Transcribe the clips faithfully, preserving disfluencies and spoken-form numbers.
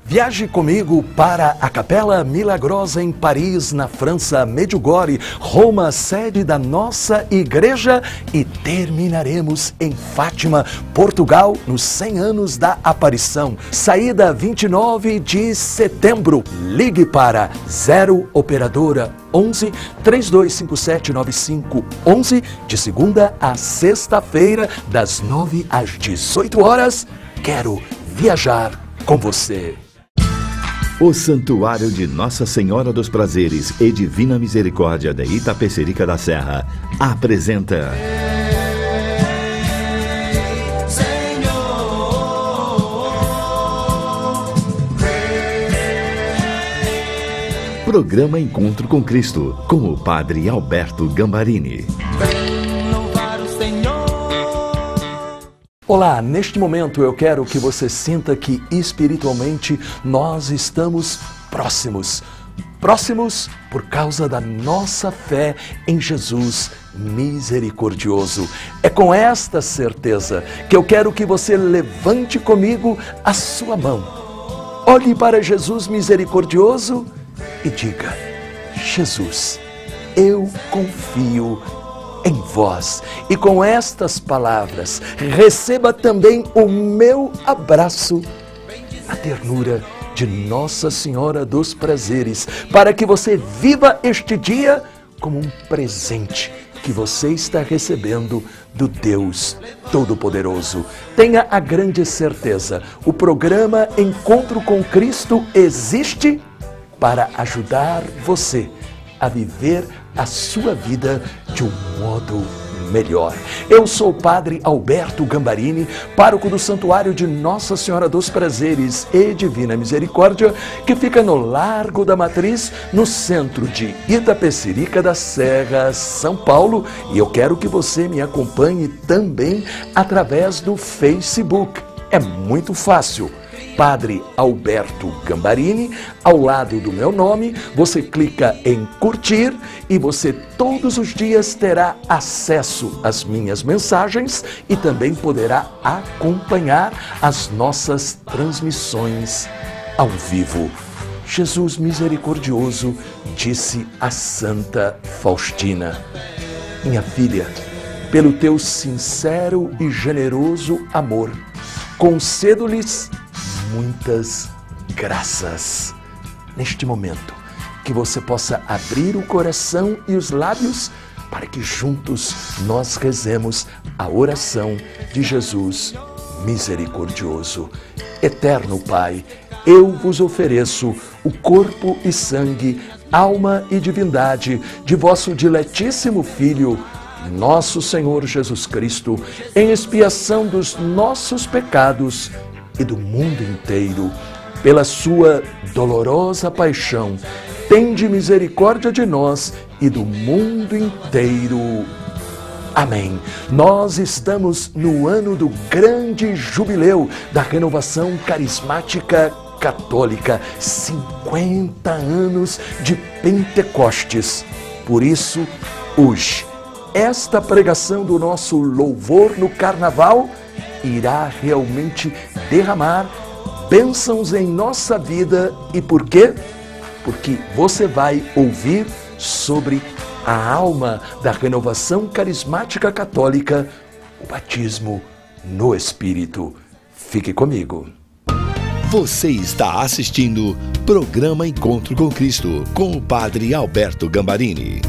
Viaje comigo para a Capela Milagrosa em Paris, na França, Medjugorje, Roma, sede da nossa igreja, e terminaremos em Fátima, Portugal, nos cem anos da aparição. Saída vinte e nove de setembro. Ligue para zero operadora onze, três dois cinco sete, nove cinco um um, de segunda a sexta-feira, das nove às dezoito horas. Quero viajar com você. O Santuário de Nossa Senhora dos Prazeres e Divina Misericórdia de Itapecerica da Serra apresenta Programa Encontro com Cristo, com o Padre Alberto Gambarini. Olá, neste momento eu quero que você sinta que espiritualmente nós estamos próximos. Próximos por causa da nossa fé em Jesus misericordioso. É com esta certeza que eu quero que você levante comigo a sua mão. Olhe para Jesus misericordioso e diga: Jesus, eu confio em vós. E com estas palavras, receba também o meu abraço, a ternura de Nossa Senhora dos Prazeres, para que você viva este dia como um presente que você está recebendo do Deus Todo-Poderoso. Tenha a grande certeza, o programa Encontro com Cristo existe para ajudar você a viver a sua vida de um modo melhor. Eu sou o Padre Alberto Gambarini, pároco do Santuário de Nossa Senhora dos Prazeres e Divina Misericórdia, que fica no Largo da Matriz, no centro de Itapecerica da Serra, São Paulo, e eu quero que você me acompanhe também através do Facebook. É muito fácil. Padre Alberto Gambarini, ao lado do meu nome, você clica em curtir e você todos os dias terá acesso às minhas mensagens e também poderá acompanhar as nossas transmissões ao vivo. Jesus misericordioso disse a Santa Faustina: minha filha, pelo teu sincero e generoso amor, concedo-lhes muitas graças. Neste momento, que você possa abrir o coração e os lábios para que juntos nós rezemos a oração de Jesus misericordioso. Eterno Pai, eu vos ofereço o corpo e sangue, alma e divindade de vosso diletíssimo Filho, nosso Senhor Jesus Cristo, em expiação dos nossos pecados e do mundo inteiro. Pela sua dolorosa paixão, tende misericórdia de nós e do mundo inteiro. Amém. Nós estamos no ano do grande jubileu da Renovação Carismática Católica, cinquenta anos de Pentecostes. Por isso, hoje, esta pregação do nosso louvor no Carnaval irá realmente derramar bênçãos em nossa vida. E por quê? Porque você vai ouvir sobre a alma da Renovação Carismática Católica, o batismo no Espírito. Fique comigo. Você está assistindo Programa Encontro com Cristo, com o Padre Alberto Gambarini.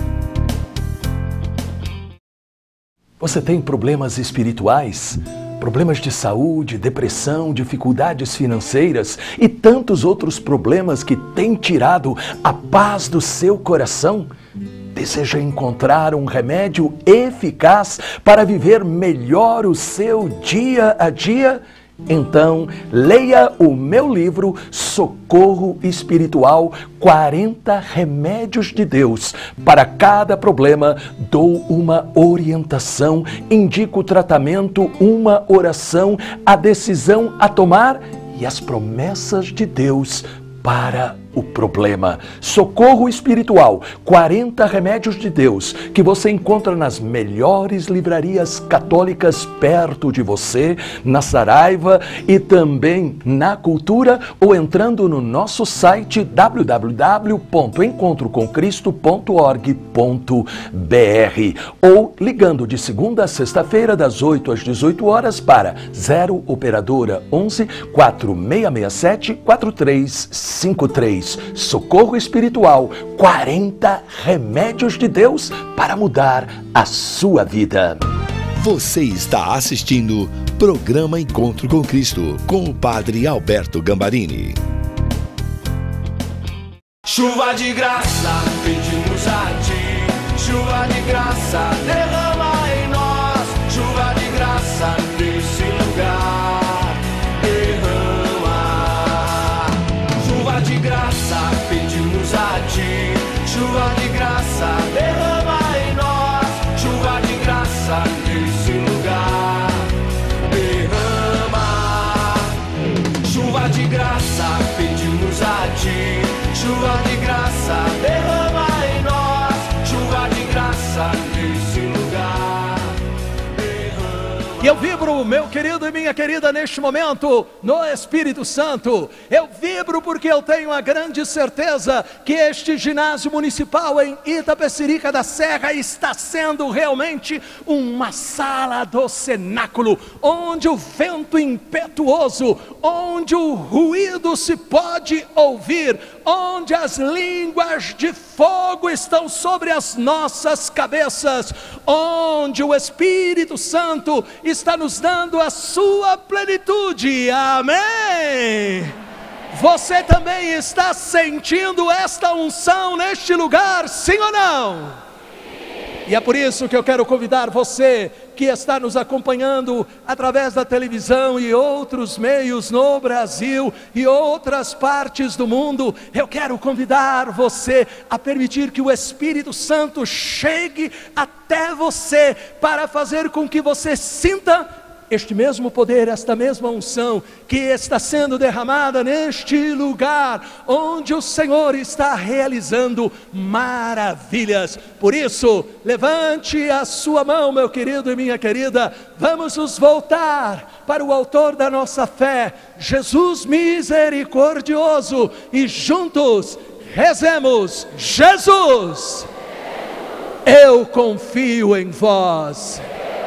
Você tem problemas espirituais? Problemas de saúde, depressão, dificuldades financeiras e tantos outros problemas que têm tirado a paz do seu coração? Deseja encontrar um remédio eficaz para viver melhor o seu dia a dia? Então, leia o meu livro Socorro Espiritual, quarenta Remédios de Deus. Para cada problema, dou uma orientação, indico o tratamento, uma oração, a decisão a tomar e as promessas de Deus para o problema. Socorro espiritual, quarenta remédios de Deus, que você encontra nas melhores livrarias católicas perto de você, na Saraiva e também na Cultura, ou entrando no nosso site w w w ponto encontro com cristo ponto org ponto b r ou ligando de segunda a sexta-feira das oito às dezoito horas para zero operadora onze, quatro seis seis sete, quatro três cinco três. Socorro espiritual, quarenta remédios de Deus para mudar a sua vida. Você está assistindo Programa Encontro com Cristo, com o Padre Alberto Gambarini. Chuva de graça, pedimos a ti. Chuva de graça, derrama em nós. Chuva de graça nesse lugar, derrama. Chuva de graça, pedimos a ti. Chuva de graça, derrama em nós. Chuva de graça nesse lugar, derrama. Chuva de graça, pedimos a ti. Chuva de graça, derrama em nós. Chuva de graça nesse lugar, derrama. E eu vibro, meu querido e minha querida, neste momento, no Espírito Santo. Eu vibro porque eu tenho a grande certeza que este ginásio municipal em Itapecerica da Serra está sendo realmente uma sala do cenáculo, onde o vento impetuoso, onde o ruído se pode ouvir, onde as línguas de fogo estão sobre as nossas cabeças, onde o Espírito Santo está nos dando a sua plenitude. Amém! Você também está sentindo esta unção neste lugar, sim ou não? E é por isso que eu quero convidar você que está nos acompanhando através da televisão e outros meios no Brasil e outras partes do mundo. Eu quero convidar você a permitir que o Espírito Santo chegue até você para fazer com que você sinta este mesmo poder, esta mesma unção que está sendo derramada neste lugar, onde o Senhor está realizando maravilhas. Por isso, levante a sua mão, meu querido e minha querida, vamos nos voltar para o autor da nossa fé, Jesus misericordioso, e juntos rezemos: Jesus, eu confio em vós.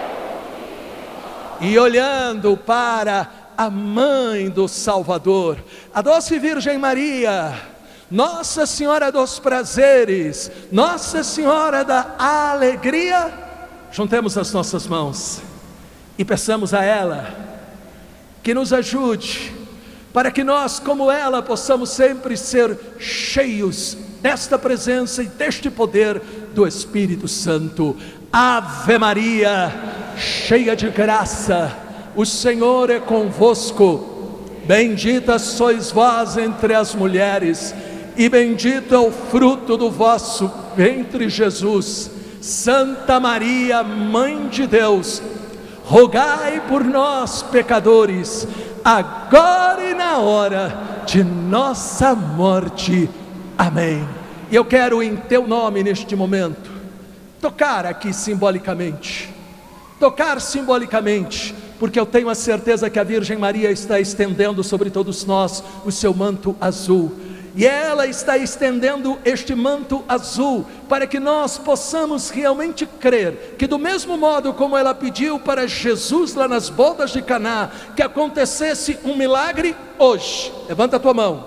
E olhando para a mãe do Salvador, a doce Virgem Maria, Nossa Senhora dos Prazeres, Nossa Senhora da Alegria, juntemos as nossas mãos e peçamos a ela que nos ajude, para que nós, como ela, possamos sempre ser cheios desta presença e deste poder do Espírito Santo. Ave Maria, cheia de graça, o Senhor é convosco. Bendita sois vós entre as mulheres, e bendito é o fruto do vosso ventre, Jesus. Santa Maria, Mãe de Deus, rogai por nós, pecadores, agora e na hora de nossa morte. Amém. E eu quero, em teu nome, neste momento, tocar aqui simbolicamente, tocar simbolicamente, porque eu tenho a certeza que a Virgem Maria está estendendo sobre todos nós o seu manto azul, e ela está estendendo este manto azul para que nós possamos realmente crer que, do mesmo modo como ela pediu para Jesus lá nas bodas de Caná, que acontecesse um milagre hoje, levanta a tua mão,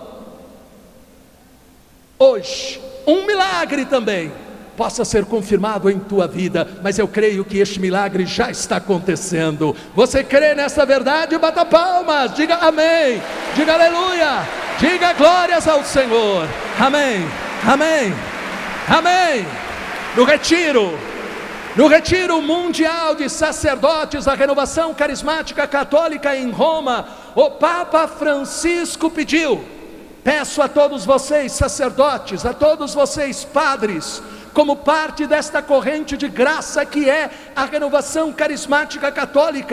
hoje, um milagre também possa ser confirmado em tua vida, mas eu creio que este milagre já está acontecendo. Você crê nessa verdade? Bata palmas, diga amém, diga aleluia, diga glórias ao Senhor. Amém, amém, amém. No retiro, no retiro mundial de sacerdotes da Renovação Carismática Católica em Roma, o Papa Francisco pediu: peço a todos vocês sacerdotes, a todos vocês padres, como parte desta corrente de graça que é a Renovação Carismática Católica,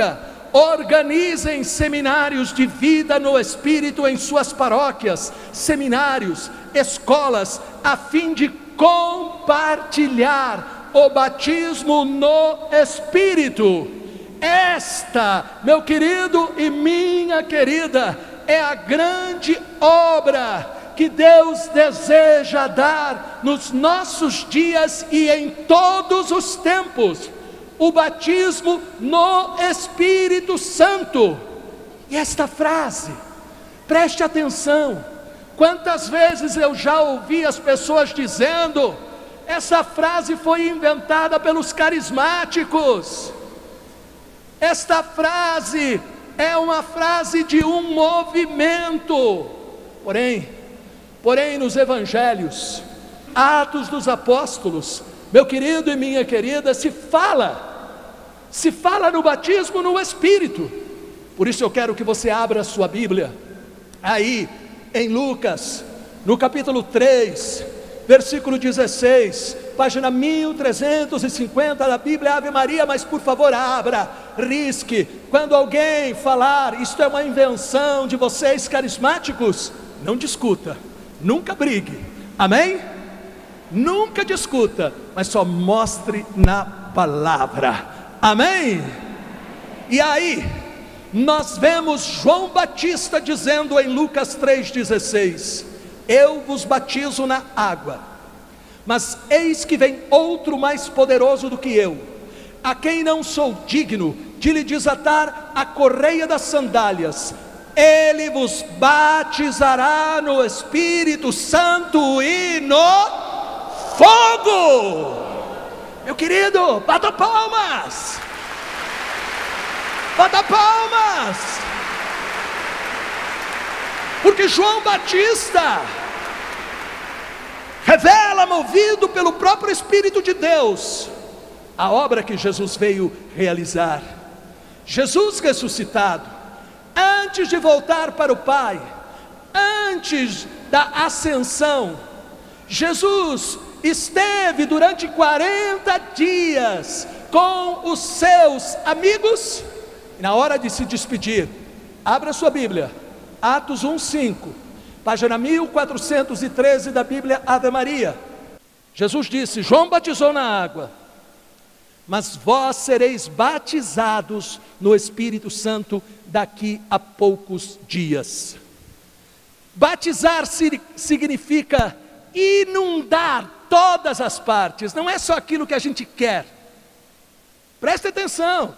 organizem seminários de vida no Espírito em suas paróquias, seminários, escolas, a fim de compartilhar o batismo no Espírito. Esta, meu querido e minha querida, é a grande obra que Deus deseja dar nos nossos dias e em todos os tempos. O batismo no Espírito Santo. E esta frase, preste atenção, quantas vezes eu já ouvi as pessoas dizendo: essa frase foi inventada pelos carismáticos, esta frase é uma frase de um movimento. Porém, porém nos evangelhos, Atos dos Apóstolos, meu querido e minha querida, se fala Se fala no batismo no Espírito. Por isso eu quero que você abra a sua Bíblia, aí em Lucas, no capítulo três, versículo dezesseis, página mil trezentos e cinquenta da Bíblia Ave Maria. Mas por favor abra, risque. Quando alguém falar, isto é uma invenção de vocês carismáticos, não discuta, nunca brigue, amém? Nunca discuta, mas só mostre na palavra. Amém? E aí, nós vemos João Batista dizendo em Lucas três dezesseis: eu vos batizo na água, mas eis que vem outro mais poderoso do que eu, a quem não sou digno de lhe desatar a correia das sandálias. Ele vos batizará no Espírito Santo e no fogo. Meu querido, bata palmas, bata palmas, porque João Batista revela, movido pelo próprio Espírito de Deus, a obra que Jesus veio realizar. Jesus ressuscitado, antes de voltar para o Pai, antes da ascensão, Jesus esteve durante quarenta dias com os seus amigos, e na hora de se despedir, abra sua Bíblia, Atos um, cinco, página mil quatrocentos e treze da Bíblia Ave Maria. Jesus disse: João batizou na água, mas vós sereis batizados no Espírito Santo daqui a poucos dias. Batizar significa inundar todas as partes, não é só aquilo que a gente quer. Preste atenção.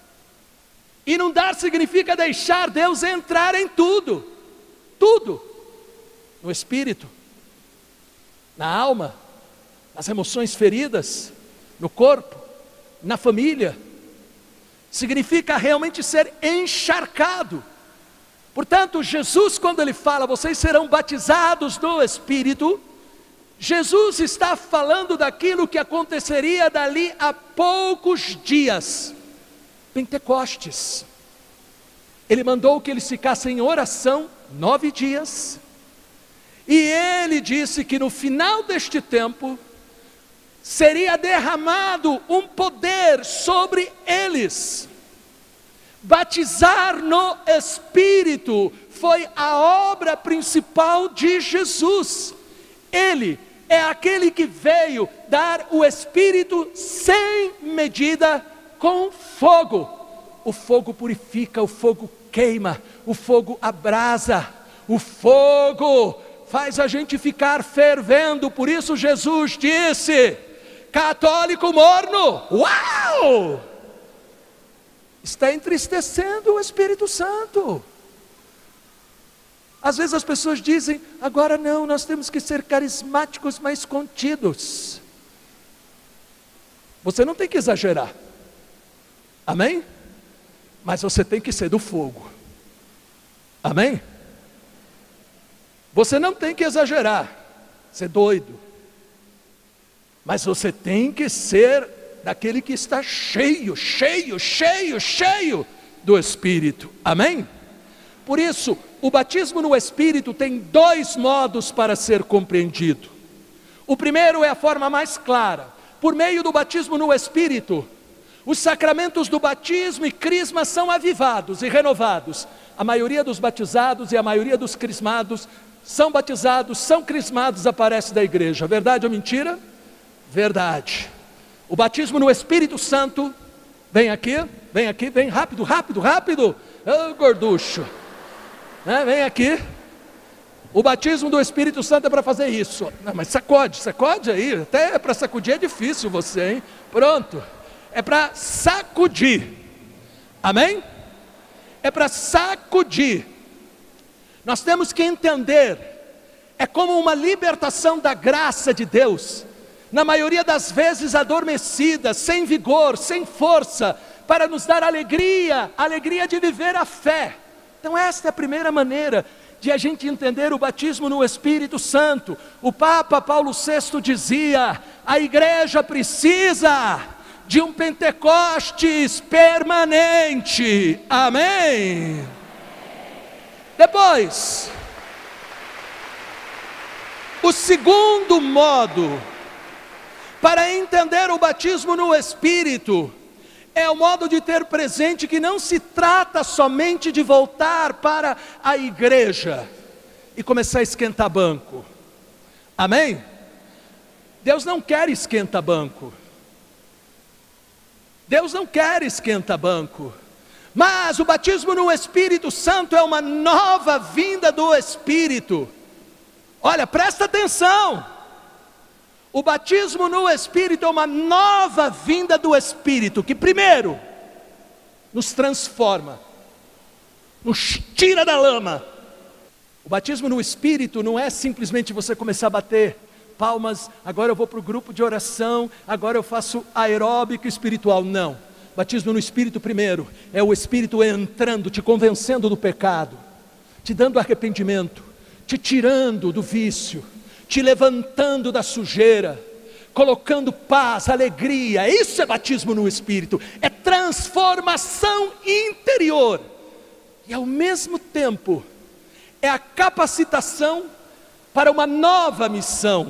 Inundar significa deixar Deus entrar em tudo, tudo, no espírito, na alma, nas emoções feridas, no corpo, na família. Significa realmente ser encharcado. Portanto, Jesus, quando ele fala, vocês serão batizados no Espírito, Jesus está falando daquilo que aconteceria dali a poucos dias. Pentecostes. Ele mandou que eles ficassem em oração nove dias, e ele disse que no final deste tempo seria derramado um poder sobre eles. Batizar no Espírito foi a obra principal de Jesus. Ele é aquele que veio dar o Espírito sem medida, com fogo. O fogo purifica, o fogo queima, o fogo abrasa, o fogo faz a gente ficar fervendo. Por isso Jesus disse: católico morno, uau! Está entristecendo o Espírito Santo. Às vezes as pessoas dizem: agora não, nós temos que ser carismáticos, mas contidos. Você não tem que exagerar, amém? Mas você tem que ser do fogo, amém? Você não tem que exagerar, ser doido, mas você tem que ser daquele que está cheio, cheio, cheio, cheio do Espírito, amém? Por isso, o batismo no Espírito tem dois modos para ser compreendido. O primeiro é a forma mais clara. Por meio do batismo no Espírito, Os sacramentos do batismo e crisma são avivados e renovados. A maioria dos batizados e a maioria dos crismados são batizados, são crismados, aparece da igreja. Verdade ou mentira? Verdade. O batismo no Espírito Santo, vem aqui, vem aqui, vem rápido, rápido, rápido. Ô, gorducho, né? Vem aqui. O batismo do Espírito Santo é para fazer isso. Não, mas sacode, sacode aí. Até para sacudir é difícil você, hein? Pronto. É para sacudir. Amém? É para sacudir. Nós temos que entender. É como uma libertação da graça de Deus. Na maioria das vezes adormecida, sem vigor, sem força, para nos dar alegria, alegria de viver a fé. Então esta é a primeira maneira de a gente entender o batismo no Espírito Santo. O Papa Paulo sexto dizia: a igreja precisa de um Pentecostes permanente. Amém? Depois, o segundo modo para entender o batismo no Espírito é o modo de ter presente que não se trata somente de voltar para a igreja e começar a esquentar banco. Amém? Deus não quer esquentar banco. Deus não quer esquentar banco. Mas o batismo no Espírito Santo é uma nova vinda do Espírito. Olha, presta atenção. O batismo no Espírito é uma nova vinda do Espírito, que primeiro nos transforma, nos tira da lama. O batismo no Espírito não é simplesmente você começar a bater palmas, agora eu vou para o grupo de oração, agora eu faço aeróbico espiritual. Não, batismo no Espírito primeiro é o Espírito entrando, te convencendo do pecado, te dando arrependimento, te tirando do vício, te levantando da sujeira, colocando paz, alegria. Isso é batismo no Espírito, é transformação interior, e ao mesmo tempo é a capacitação para uma nova missão.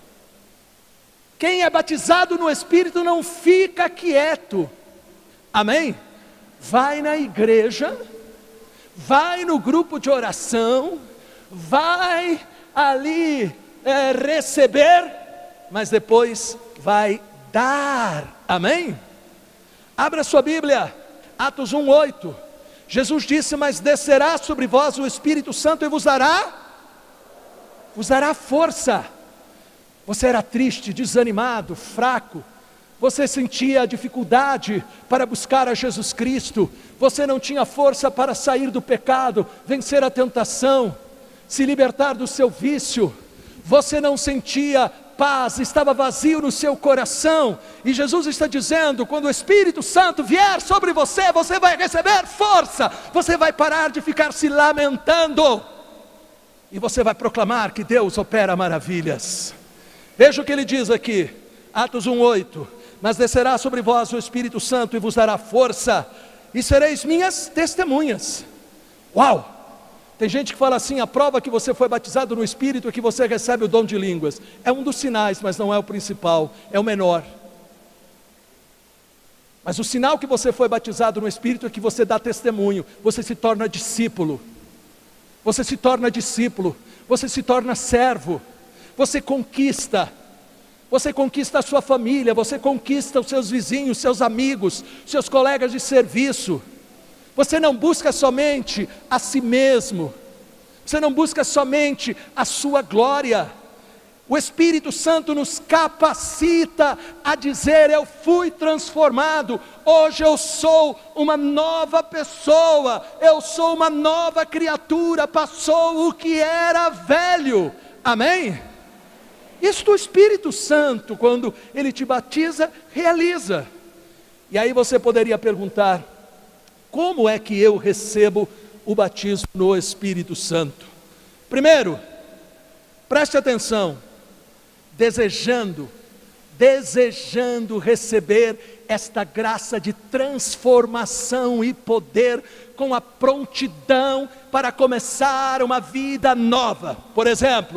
Quem é batizado no Espírito não fica quieto, amém? Vai na igreja, vai no grupo de oração, vai ali é, receber, mas depois vai dar, amém? Abra sua Bíblia, Atos um, oito. Jesus disse: mas descerá sobre vós o Espírito Santo e vos dará, vos dará força. Você era triste, desanimado, fraco, você sentia dificuldade para buscar a Jesus Cristo, você não tinha força para sair do pecado, vencer a tentação, se libertar do seu vício, você não sentia paz, estava vazio no seu coração, e Jesus está dizendo: quando o Espírito Santo vier sobre você, você vai receber força, você vai parar de ficar se lamentando, e você vai proclamar que Deus opera maravilhas. Veja o que ele diz aqui, Atos um, oito. Mas descerá sobre vós o Espírito Santo e vos dará força, e sereis minhas testemunhas. Uau! Tem gente que fala assim: a prova que você foi batizado no Espírito é que você recebe o dom de línguas. É um dos sinais, mas não é o principal, é o menor. Mas o sinal que você foi batizado no Espírito é que você dá testemunho, você se torna discípulo, você se torna discípulo, você se torna servo, você conquista, você conquista a sua família, você conquista os seus vizinhos, seus amigos, seus colegas de serviço. Você não busca somente a si mesmo, você não busca somente a sua glória. O Espírito Santo nos capacita a dizer: eu fui transformado, hoje eu sou uma nova pessoa, eu sou uma nova criatura, passou o que era velho, amém? Isso o Espírito Santo, quando Ele te batiza, realiza. E aí você poderia perguntar: como é que eu recebo o batismo no Espírito Santo? Primeiro, preste atenção, desejando, desejando receber esta graça de transformação e poder, com a prontidão para começar uma vida nova. Por exemplo,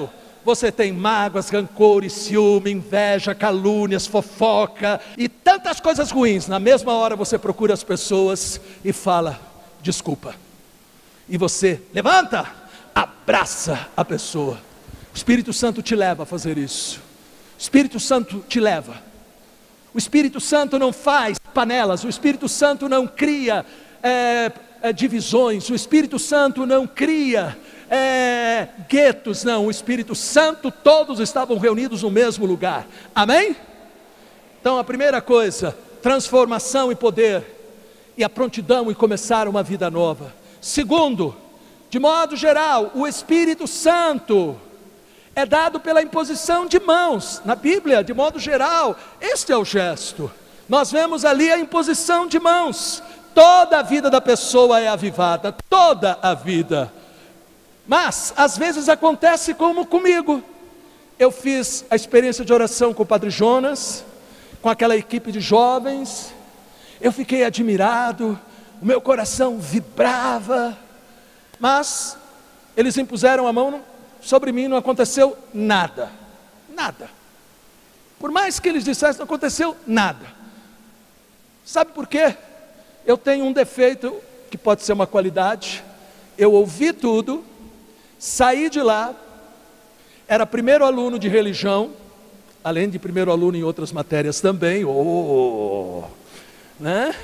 você tem mágoas, rancores, ciúme, inveja, calúnias, fofoca e tantas coisas ruins. Na mesma hora você procura as pessoas e fala, desculpa. E você levanta, abraça a pessoa. O Espírito Santo te leva a fazer isso. O Espírito Santo te leva. O Espírito Santo não faz panelas, o Espírito Santo não cria é, é, divisões, o Espírito Santo não cria é, guetos, não. O Espírito Santo, todos estavam reunidos no mesmo lugar. Amém? Então a primeira coisa, transformação e poder, e a prontidão em começar uma vida nova. Segundo, de modo geral, o Espírito Santo é dado pela imposição de mãos. Na Bíblia, de modo geral, este é o gesto. Nós vemos ali a imposição de mãos. Toda a vida da pessoa é avivada, toda a vida. Mas, às vezes acontece como comigo. Eu fiz a experiência de oração com o Padre Jonas, com aquela equipe de jovens. Eu fiquei admirado, o meu coração vibrava. Mas, eles impuseram a mão sobre mim, não aconteceu nada. Nada. Por mais que eles dissessem, não aconteceu nada. Sabe por quê? Eu tenho um defeito, que pode ser uma qualidade. Eu ouvi tudo, saí de lá, era primeiro aluno de religião, além de primeiro aluno em outras matérias também, oh, né?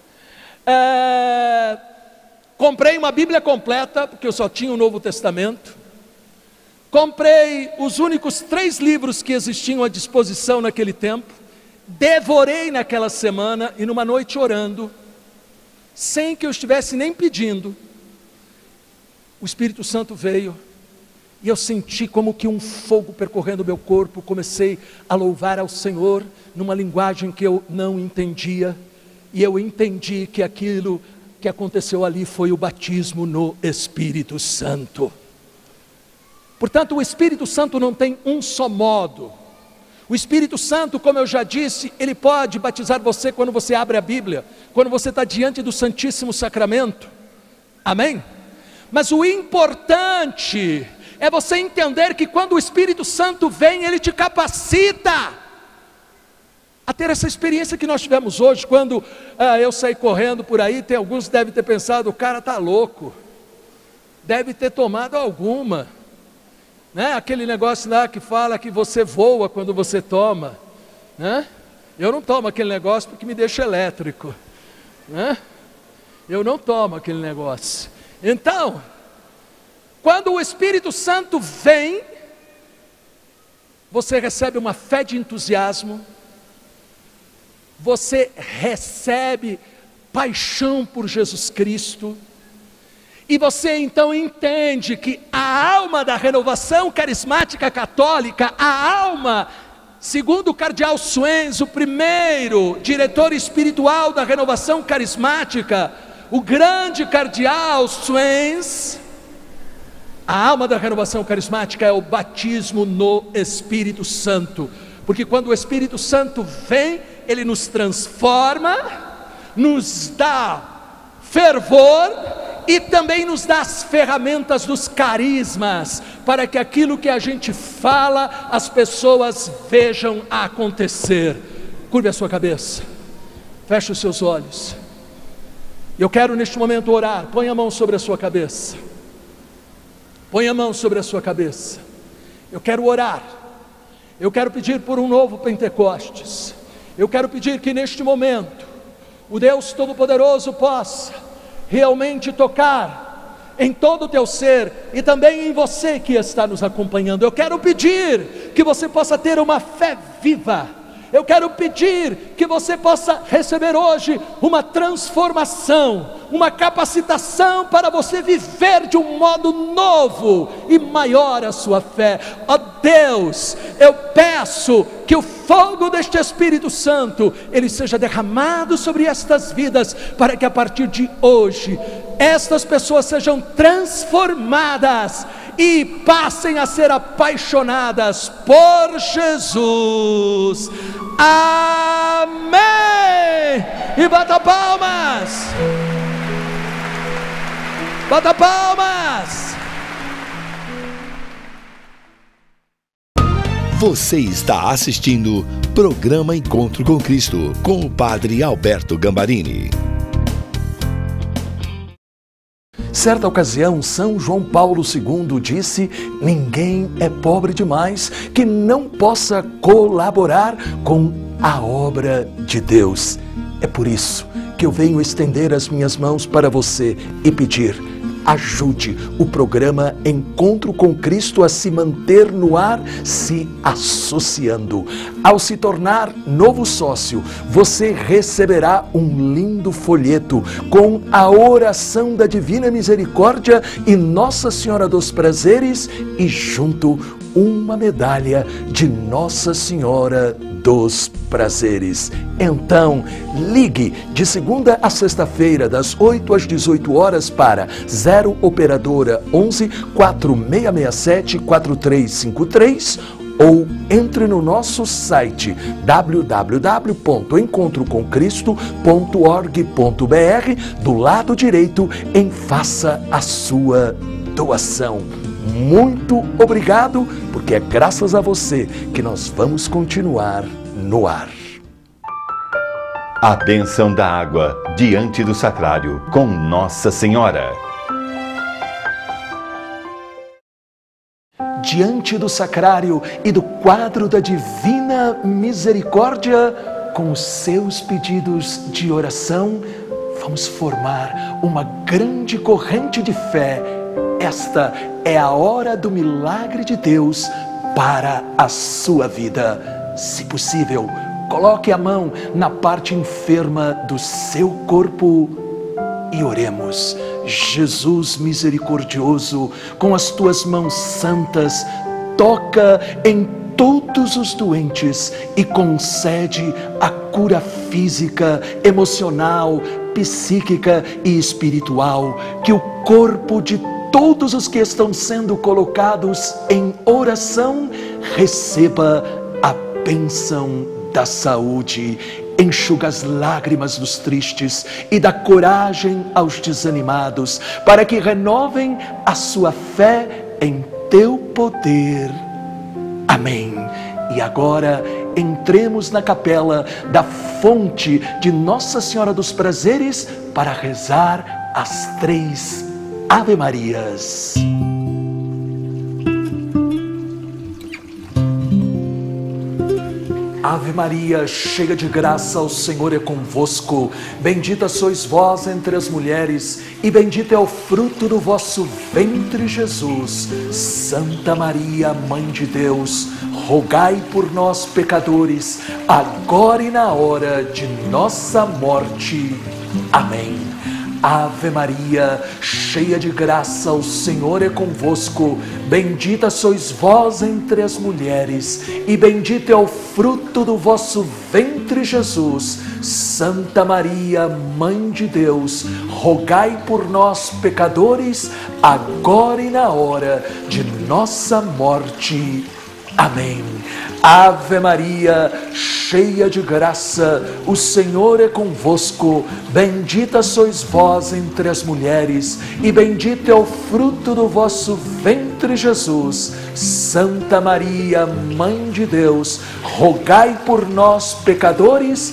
É, comprei uma Bíblia completa, porque eu só tinha o Novo Testamento. Comprei os únicos três livros que existiam à disposição naquele tempo, devorei naquela semana e numa noite orando, sem que eu estivesse nem pedindo, o Espírito Santo veio e eu senti como que um fogo percorrendo o meu corpo. Comecei a louvar ao Senhor numa linguagem que eu não entendia, e eu entendi que aquilo que aconteceu ali foi o batismo no Espírito Santo. Portanto, o Espírito Santo não tem um só modo. O Espírito Santo, como eu já disse, ele pode batizar você quando você abre a Bíblia, quando você está diante do Santíssimo Sacramento. Amém? Mas o importante é você entender que quando o Espírito Santo vem, ele te capacita a ter essa experiência que nós tivemos hoje. Quando ah, eu saí correndo por aí, tem alguns que devem ter pensado, o cara está louco, deve ter tomado alguma. Né? Aquele negócio lá que fala que você voa quando você toma, né? Eu não tomo aquele negócio porque me deixa elétrico, né? Eu não tomo aquele negócio. Então, quando o Espírito Santo vem, você recebe uma fé de entusiasmo, você recebe paixão por Jesus Cristo, e você então entende que a alma da renovação carismática católica, a alma, segundo o cardeal Suenz, o primeiro diretor espiritual da renovação carismática, o grande cardeal Suenz, a alma da renovação carismática é o batismo no Espírito Santo. Porque quando o Espírito Santo vem, ele nos transforma, nos dá fervor, e também nos dá as ferramentas dos carismas, para que aquilo que a gente fala, as pessoas vejam acontecer. Curve a sua cabeça, feche os seus olhos. Eu quero neste momento orar. Põe a mão sobre a sua cabeça. Põe a mão sobre a sua cabeça. Eu quero orar. Eu quero pedir por um novo Pentecostes. Eu quero pedir que neste momento o Deus Todo-Poderoso possa realmente tocar em todo o teu ser e também em você que está nos acompanhando. Eu quero pedir que você possa ter uma fé viva. Eu quero pedir que você possa receber hoje uma transformação, uma capacitação para você viver de um modo novo e maior a sua fé. Ó Deus, eu peço que o fogo deste Espírito Santo, ele seja derramado sobre estas vidas, para que a partir de hoje, estas pessoas sejam transformadas e passem a ser apaixonadas por Jesus. Amém! E bata palmas! Bata palmas! Você está assistindo Programa Encontro com Cristo, com o Padre Alberto Gambarini. Certa ocasião, São João Paulo segundo disse: ninguém é pobre demais que não possa colaborar com a obra de Deus. É por isso que eu venho estender as minhas mãos para você e pedir: ajude o programa Encontro com Cristo a se manter no ar, se associando. Ao se tornar novo sócio, você receberá um lindo folheto com a oração da Divina Misericórdia e Nossa Senhora dos Prazeres e junto uma medalha de Nossa Senhora dos Prazeres. Então, ligue de segunda a sexta-feira, das oito às dezoito horas para zero operadora onze, quatro seis seis sete, quatro três cinco três ou entre no nosso site w w w ponto encontro com cristo ponto org ponto b r, do lado direito em Faça a Sua Doação. Muito obrigado, porque é graças a você que nós vamos continuar no ar. A bênção da água diante do sacrário com Nossa Senhora. Diante do sacrário e do quadro da Divina Misericórdia, com os seus pedidos de oração, vamos formar uma grande corrente de fé. Esta é a hora do milagre de Deus para a sua vida. Se possível, coloque a mão na parte enferma do seu corpo e oremos. Jesus misericordioso, com as tuas mãos santas, toca em todos os doentes e concede a cura física, emocional, psíquica e espiritual, que o corpo de todos os que estão sendo colocados em oração receba a bênção da saúde, enxuga as lágrimas dos tristes e dá coragem aos desanimados, para que renovem a sua fé em teu poder. Amém. E agora entremos na capela da fonte de Nossa Senhora dos Prazeres para rezar as três Ave Marias. Ave Maria, cheia de graça, o Senhor é convosco. Bendita sois vós entre as mulheres, e bendito é o fruto do vosso ventre, Jesus. Santa Maria, Mãe de Deus, rogai por nós, pecadores, agora e na hora de nossa morte. Amém. Ave Maria, cheia de graça, o Senhor é convosco. Bendita sois vós entre as mulheres, e bendito é o fruto do vosso ventre, Jesus. Santa Maria, Mãe de Deus, rogai por nós, pecadores, agora e na hora de nossa morte. Amém. Ave Maria, cheia de graça, o Senhor é convosco. Bendita sois vós entre as mulheres, e bendito é o fruto do vosso ventre, Jesus. Santa Maria, Mãe de Deus, rogai por nós, pecadores,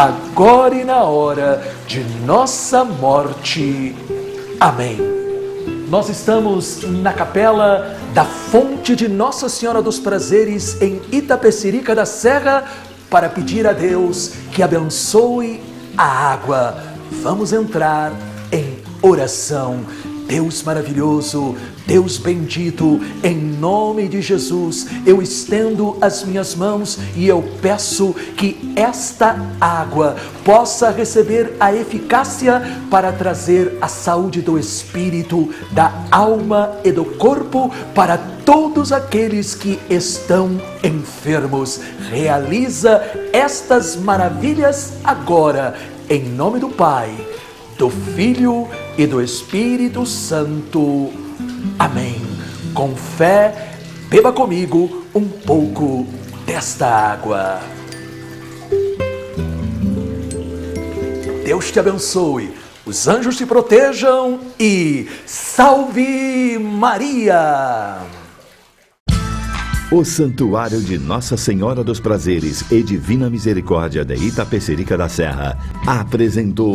agora e na hora de nossa morte. Amém. Nós estamos na capela da fonte de Nossa Senhora dos Prazeres em Itapecerica da Serra para pedir a Deus que abençoe a água. Vamos entrar em oração. Deus maravilhoso, Deus bendito, em nome de Jesus, eu estendo as minhas mãos e eu peço que esta água possa receber a eficácia para trazer a saúde do espírito, da alma e do corpo para todos aqueles que estão enfermos. Realiza estas maravilhas agora, em nome do Pai, do Filho e do Espírito Santo. Amém. Com fé, beba comigo um pouco desta água. Deus te abençoe, os anjos te protejam e salve Maria! O Santuário de Nossa Senhora dos Prazeres e Divina Misericórdia de Itapecerica da Serra apresentou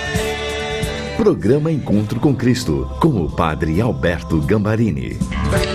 Programa Encontro com Cristo, com o Padre Alberto Gambarini.